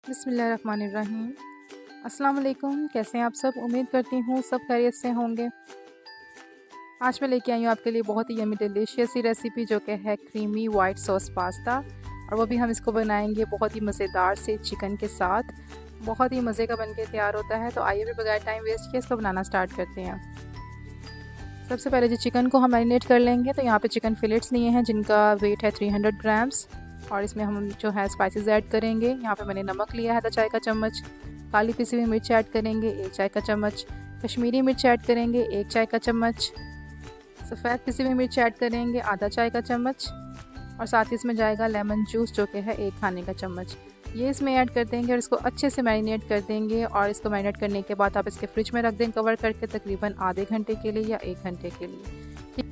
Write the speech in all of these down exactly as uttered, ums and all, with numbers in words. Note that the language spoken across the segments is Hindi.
बिस्मिल्लाहिर्रहमानिर्रहीम। अस्सलाम वालेकुम। कैसे हैं आप सब? उम्मीद करती हूँ सब खैरियत से होंगे। आज मैं लेके आई हूँ आपके लिए बहुत ही यमी डिलीशियस सी रेसिपी जो कि है क्रीमी वाइट सॉस पास्ता, और वो भी हम इसको बनाएंगे बहुत ही मज़ेदार से चिकन के साथ। बहुत ही मज़े का बनके तैयार होता है। तो आइए फिर बगैर टाइम वेस्ट किए इसको बनाना स्टार्ट करते हैं। सबसे पहले जो चिकन को हम मैरिनेट कर लेंगे, तो यहाँ पे चिकन फिलेट्स लिए हैं जिनका वेट है तीन सौ ग्राम्स, और इसमें हम जो है स्पाइसेस ऐड करेंगे। यहाँ पे मैंने नमक लिया है आधा चाय का चम्मच, काली पिसी हुई मिर्च ऐड करेंगे एक चाय का चम्मच, कश्मीरी मिर्च ऐड करेंगे एक चाय का चम्मच, सफ़ेद पिसी हुई मिर्च ऐड करेंगे आधा चाय का चम्मच, और साथ ही इसमें जाएगा लेमन जूस जो कि है एक खाने का चम्मच। ये इसमें ऐड कर देंगे और इसको अच्छे से मैरिनेट कर देंगे। और इसको मैरिनेट करने के बाद आप इसके फ्रिज में रख दें कवर करके, तकरीबन आधे घंटे के लिए या एक घंटे के लिए।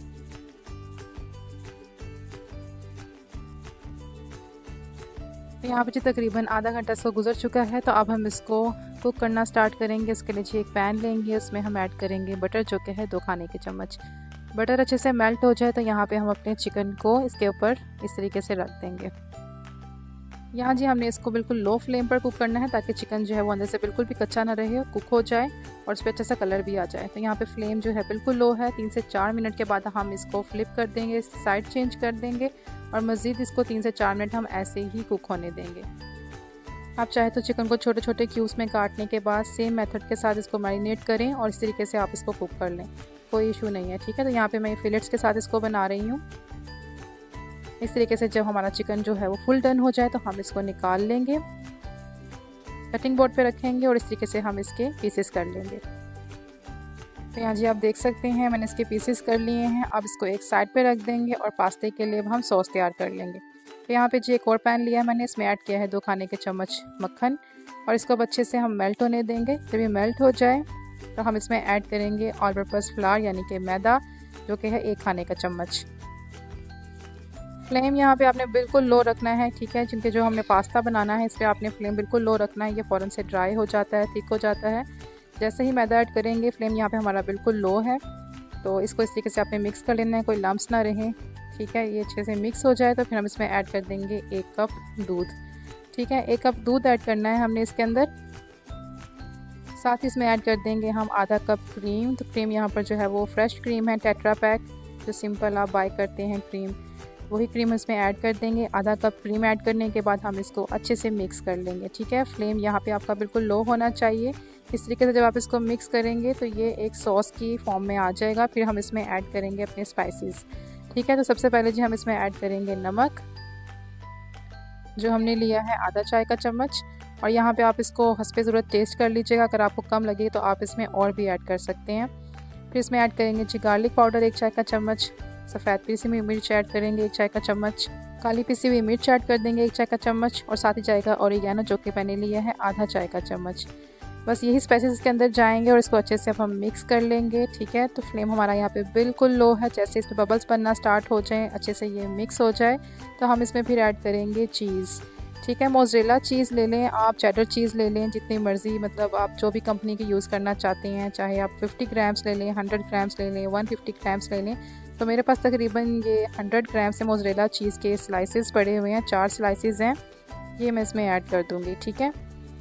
तो यहाँ पे जी तकरीबन आधा घंटा इसको गुजर चुका है। तो अब हम इसको कुक करना स्टार्ट करेंगे। इसके लिए जी एक पैन लेंगे, उसमें हम ऐड करेंगे बटर जो कि है दो खाने के चम्मच। बटर अच्छे से मेल्ट हो जाए तो यहाँ पे हम अपने चिकन को इसके ऊपर इस तरीके से रख देंगे। यहाँ जी हमने इसको बिल्कुल लो फ्लेम पर कुक करना है ताकि चिकन जो है वो अंदर से बिल्कुल भी कच्चा ना रहे, कुक हो जाए और उस पर अच्छा सा कलर भी आ जाए। तो यहाँ पे फ्लेम जो है बिल्कुल लो है। तीन से चार मिनट के बाद हम इसको फ्लिप कर देंगे, साइड चेंज कर देंगे, और मज़ीद इसको तीन से चार मिनट हम ऐसे ही कुक होने देंगे। आप चाहे तो चिकन को छोटे छोटे क्यूब्स में काटने के बाद सेम मेथड के साथ इसको मैरिनेट करें और इस तरीके से आप इसको कुक कर लें, कोई इशू नहीं है। ठीक है, तो यहाँ पे मैं फिलेट्स के साथ इसको बना रही हूँ। इस तरीके से जब हमारा चिकन जो है वो फुल डन हो जाए तो हम इसको निकाल लेंगे, कटिंग बोर्ड पे रखेंगे और इस तरीके से हम इसके पीसेस कर लेंगे। तो यहाँ जी आप देख सकते हैं मैंने इसके पीसेस कर लिए हैं। अब इसको एक साइड पे रख देंगे और पास्ते के लिए हम सॉस तैयार कर लेंगे। तो यहाँ पे जी एक और पैन लिया है मैंने, इसमें ऐड किया है दो खाने के चम्मच मक्खन, और इसको अब अच्छे से हम मेल्ट होने देंगे। जब ये मेल्ट हो जाए तो हम इसमें ऐड करेंगे ऑल पर्पस फ्लावर यानी कि मैदा जो कि है एक खाने का चम्मच। फ्लेम यहाँ पे आपने बिल्कुल लो रखना है। ठीक है, जिनके जो हमने पास्ता बनाना है इस पर आपने फ्लेम बिल्कुल लो रखना है। ये फ़ौरन से ड्राई हो जाता है, थिक हो जाता है। जैसे ही मैदा ऐड करेंगे फ्लेम यहाँ पे हमारा बिल्कुल लो है। तो इसको इस तरीके से आपने मिक्स कर लेना है, कोई लम्स ना रहे। ठीक है, ये अच्छे से मिक्स हो जाए तो फिर हम इसमें ऐड कर देंगे एक कप दूध। ठीक है, एक कप दूध ऐड करना है हमने इसके अंदर। साथ ही इसमें ऐड कर देंगे हम आधा कप क्रीम। तो क्रीम यहाँ पर जो है वो फ्रेश क्रीम है, टेट्रा पैक, जो सिंपल आप बाय करते हैं क्रीम, वही क्रीम इसमें ऐड कर देंगे। आधा कप क्रीम ऐड करने के बाद हम इसको अच्छे से मिक्स कर लेंगे। ठीक है, फ्लेम यहाँ पे आपका बिल्कुल लो होना चाहिए। इस तरीके से जब आप इसको मिक्स करेंगे तो ये एक सॉस की फॉर्म में आ जाएगा। फिर हम इसमें ऐड करेंगे अपने स्पाइसेस। ठीक है, तो सबसे पहले जी हम इसमें ऐड करेंगे नमक, जो हमने लिया है आधा चाय का चम्मच, और यहाँ पे आप इसको हस्बे ज़रूरत टेस्ट कर लीजिएगा। अगर आपको कम लगे तो आप इसमें और भी ऐड कर सकते हैं। फिर इसमें ऐड करेंगे जी गार्लिक पाउडर एक चाय का चम्मच, सफ़ेद पिसी हुई मिर्च ऐड करेंगे एक चाय का चम्मच, काली पिसी हुई मिर्च ऐड कर देंगे एक चाय का चम्मच, और साथ ही जाएगा ऑरिगेनो जो कि मैंने लिया है आधा चाय का चम्मच। बस यही स्पाइसेस इसके अंदर जाएंगे और इसको अच्छे से अब हम मिक्स कर लेंगे। ठीक है, तो फ्लेम हमारा यहाँ पे बिल्कुल लो है। जैसे इसमें बबल्स बनना स्टार्ट हो जाएं, अच्छे से ये मिक्स हो जाए तो हम इसमें फिर ऐड करेंगे चीज़। ठीक है, मोज़रेला चीज़ ले लें आप, चेडर चीज़ ले लें, जितनी मर्ज़ी, मतलब आप जो भी कंपनी की यूज़ करना चाहते हैं। चाहे आप पचास ग्राम्स ले लें, सौ ग्राम्स ले लें, एक सौ पचास ग्राम्स ले लें। तो मेरे पास तकरीबन ये सौ ग्राम से मोज़रेला चीज़ के स्लाइसेस पड़े हुए हैं, चार स्लाइसेस हैं, ये मैं इसमें ऐड कर दूँगी। ठीक है,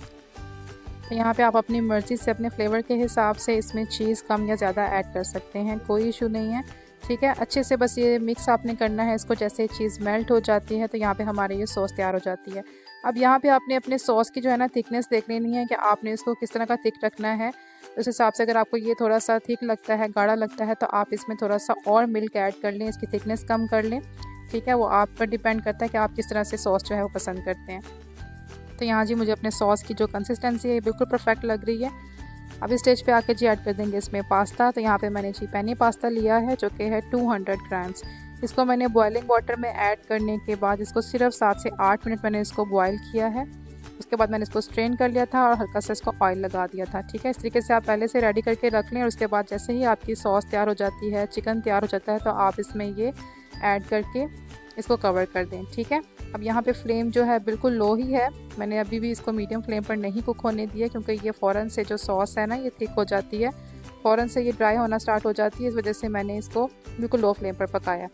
तो यहाँ पे आप अपनी मर्ज़ी से अपने फ्लेवर के हिसाब से इसमें चीज़ कम या ज़्यादा ऐड कर सकते हैं, कोई इशू नहीं है। ठीक है, अच्छे से बस ये मिक्स आपने करना है इसको। जैसे चीज़ मेल्ट हो जाती है तो यहाँ पे हमारे ये सॉस तैयार हो जाती है। अब यहाँ पे आपने अपने सॉस की जो है ना थिकनेस देख लेनी है कि आपने इसको किस तरह का थिक रखना है। उस हिसाब से अगर आपको ये थोड़ा सा थिक लगता है, गाढ़ा लगता है, तो आप इसमें थोड़ा सा और मिल्क ऐड कर लें, इसकी थिकनेस कम कर लें। ठीक है, वो आप पर डिपेंड करता है कि आप किस तरह से सॉस जो है वो पसंद करते हैं। तो यहाँ जी मुझे अपने सॉस की जो कंसिस्टेंसी है बिल्कुल परफेक्ट लग रही है। अब इस स्टेज पे आके जी ऐड कर देंगे इसमें पास्ता। तो यहाँ पे मैंने जी पेनी पास्ता लिया है जो कि है दो सौ ग्राम्स। इसको मैंने बॉइलिंग वाटर में ऐड करने के बाद इसको सिर्फ सात से आठ मिनट मैंने इसको बॉयल किया है। उसके बाद मैंने इसको स्ट्रेन कर लिया था और हल्का सा इसको ऑयल लगा दिया था। ठीक है, इस तरीके से आप पहले से रेडी करके रख लें, और उसके बाद जैसे ही आपकी सॉस तैयार हो जाती है, चिकन तैयार हो जाता है, तो आप इसमें ये ऐड करके इसको कवर कर दें। ठीक है, अब यहाँ पे फ्लेम जो है बिल्कुल लो ही है। मैंने अभी भी इसको मीडियम फ्लेम पर नहीं कुक होने दिया, क्योंकि ये फ़ौरन से जो सॉस है ना ये थिक हो जाती है, फ़ौरन से ये ड्राई होना स्टार्ट हो जाती है। इस वजह से मैंने इसको बिल्कुल लो फ्लेम पर पकाया।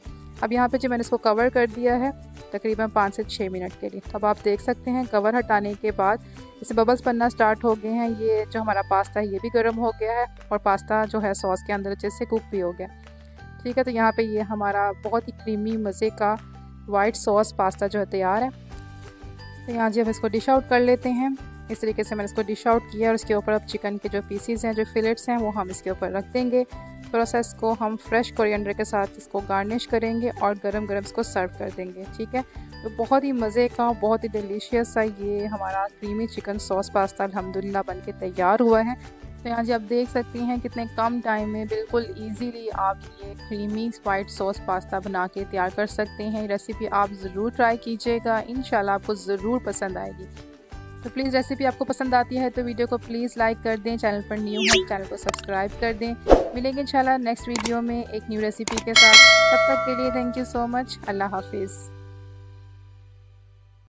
अब यहाँ पे जो मैंने इसको कवर कर दिया है तकरीबन पाँच से छः मिनट के लिए। तो अब आप देख सकते हैं कवर हटाने के बाद इसे बबल्स बनना स्टार्ट हो गए हैं। ये जो हमारा पास्ता है ये भी गर्म हो गया है और पास्ता जो है सॉस के अंदर अच्छे से कुक भी हो गया। ठीक है, तो यहाँ पे ये हमारा बहुत ही क्रीमी मज़े का वाइट सॉस पास्ता जो है तैयार है। तो यहाँ जी अब इसको डिश आउट कर लेते हैं। इस तरीके से मैंने इसको डिश आउट किया और इसके ऊपर अब चिकन के जो पीसीज हैं, जो फिलेट्स हैं, वो हम इसके ऊपर रख देंगे। प्रोसेस को हम फ्रेश कोरिएंडर के साथ इसको गार्निश करेंगे और गरम गरम इसको सर्व कर देंगे। ठीक है, तो बहुत ही मज़े का, बहुत ही डिलीशियस सा ये हमारा क्रीमी चिकन सॉस पास्ता अल्हम्दुलिल्लाह बन के तैयार हुआ है। तो यहाँ जी आप देख सकती हैं कितने कम टाइम में बिल्कुल इजीली आप ये क्रीमी वाइट सॉस पास्ता बना के तैयार कर सकते हैं। रेसिपी आप ज़रूर ट्राई कीजिएगा, इंशाल्लाह आपको ज़रूर पसंद आएगी। तो प्लीज़ रेसिपी आपको पसंद आती है तो वीडियो को प्लीज़ लाइक कर दें, चैनल पर न्यू है चैनल को सब्सक्राइब कर दें। मिलेंगे इंशाल्लाह नेक्स्ट वीडियो में एक न्यू रेसिपी के साथ। तब तक के लिए thank you so much. Allah हाफिज़।